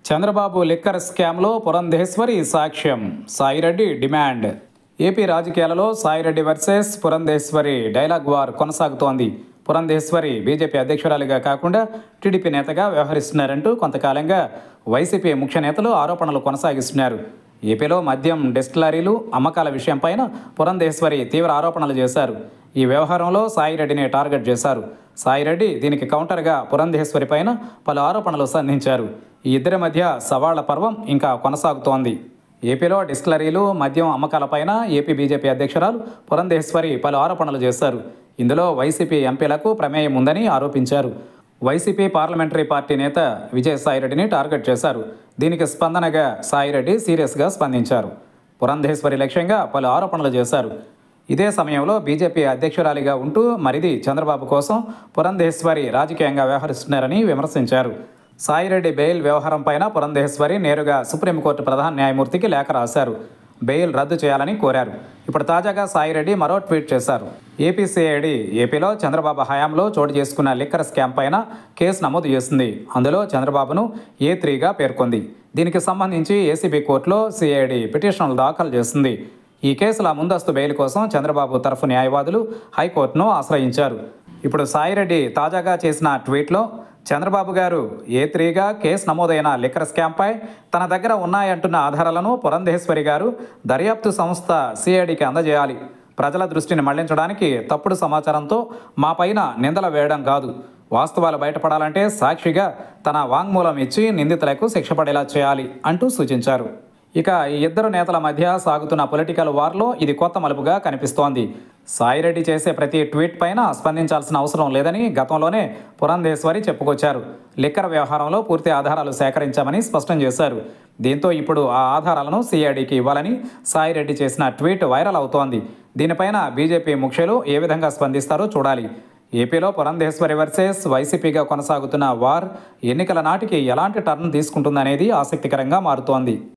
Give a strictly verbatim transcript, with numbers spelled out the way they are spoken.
Chandrababu liquor స్కామ్లో పురంధేశ్వరి సాక్ష్యం, Sai Reddy demand. AP రాజకీయాలలో Saireddy versus Purandeswari dialogue war కొనసాగుతోంది. పురంధేశ్వరి బీజేపీ అధ్యక్షురాలిగా కాకుండా టీడీపీ నేతగా వ్యవహరిస్తున్నారంటూ కొంతకాలంగా వైసీపీ ముఖ్య నేతలు ఆరోపణలు కొనసాగిస్తున్నారు. ఏపీలో మద్యం డిస్టిలరీలు అమ్మకాల విషయంపైన పురంధేశ్వరి తీవ్ర ఆరోపణలు చేశారు. ఈ వ్యవహారంలో సాయిరెడ్డిని టార్గెట్ చేశారు. సాయిరెడ్డి దీనికి కౌంటర్గా పురంధేశ్వరి పైన పలు ఆరోపణలు సంధించారు. ఈ ఇద్దరి మధ్య సవాళ్ల పర్వం ఇంకా కొనసాగుతోంది. ఏపీలో డిస్టిలరీలు మద్యం అమ్మకాలపైన ఏపీ బీజేపీ అధ్యక్షురాలు పురంధేశ్వరి పలు ఆరోపణలు చేశారు. ఇందులో వైసీపీ ఎంపీలకు ప్రమేయం ఉందని ఆరోపించారు. వైసీపీ పార్లమెంటరీ పార్టీ నేత విజయసాయిరెడ్డిని టార్గెట్ చేశారు. దీనికి స్పందనగా సాయిరెడ్డి సీరియస్గా స్పందించారు. పురంధేశ్వరి లక్ష్యంగా పలు ఆరోపణలు చేశారు. ఇదే సమయంలో బీజేపీ అధ్యక్షురాలిగా ఉంటూ మరిది చంద్రబాబు కోసం పురంధేశ్వరి రాజకీయంగా వ్యవహరిస్తున్నారని విమర్శించారు. సాయిరెడ్డి బెయిల్ వ్యవహారం పైన పురంధేశ్వరి నేరుగా సుప్రీంకోర్టు ప్రధాన న్యాయమూర్తికి లేఖ రాశారు. బెయిల్ రద్దు చేయాలని కోరారు. ఇప్పుడు తాజాగా సాయిరెడ్డి మరో ట్వీట్ చేశారు. ఏపీసీఐడి ఏపీలో చంద్రబాబు హయాంలో చోటు చేసుకున్న లిక్కర్ స్కామ్ పైన కేసు నమోదు చేసింది. అందులో చంద్రబాబును ఏ త్రీగా పేర్కొంది. దీనికి సంబంధించి ఏసీబీ కోర్టులో సిఐడి పిటిషన్లు దాఖలు చేసింది. ఈ కేసుల ముందస్తు బెయిల్ కోసం చంద్రబాబు తరఫు న్యాయవాదులు హైకోర్టును ఆశ్రయించారు. ఇప్పుడు సాయిరెడ్డి తాజాగా చేసిన ట్వీట్లో చంద్రబాబు గారు ఏ త్రీగా కేసు నమోదైన లిక్కర్ స్కామ్పై తన దగ్గర ఉన్నాయంటున్న ఆధారాలను పురంధేశ్వరి గారు దర్యాప్తు సంస్థ సిఐడికి అందజేయాలి. ప్రజల దృష్టిని మళ్లించడానికి తప్పుడు సమాచారంతో మా పైన నిందలు వేయడం కాదు. వాస్తవాలు బయటపడాలంటే సాక్షిగా తన వాంగ్మూలం ఇచ్చి నిందితులకు శిక్ష పడేలా చేయాలి అంటూ సూచించారు. ఇక ఈ ఇద్దరు నేతల మధ్య సాగుతున్న పొలిటికల్ వార్లో ఇది కొత్త మలుపుగా కనిపిస్తోంది. సాయిరెడ్డి చేసే ప్రతి ట్వీట్ పైన స్పందించాల్సిన అవసరం లేదని గతంలోనే పురంధేశ్వరి చెప్పుకొచ్చారు. లిక్కర్ వ్యవహారంలో పూర్తి ఆధారాలు సేకరించామని స్పష్టం చేశారు. దీంతో ఇప్పుడు ఆ ఆధారాలను సిఐడికి ఇవ్వాలని సాయిరెడ్డి చేసిన ట్వీట్ వైరల్ అవుతోంది. దీనిపైన బీజేపీ ముఖ్యులు ఏ విధంగా స్పందిస్తారో చూడాలి. ఏపీలో పురంధేశ్వరి వర్సెస్ వైసీపీగా కొనసాగుతున్న వార్ ఎన్నికల నాటికి ఎలాంటి టర్న్ తీసుకుంటుందనేది ఆసక్తికరంగా మారుతోంది.